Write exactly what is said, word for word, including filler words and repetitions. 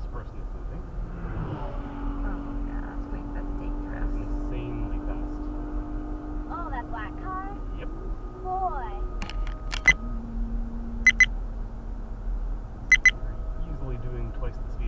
person is moving. Oh gosh, wait, that's dangerous. That's insanely fast. Oh, that black car? Yep. Boy. We're easily doing twice the speed.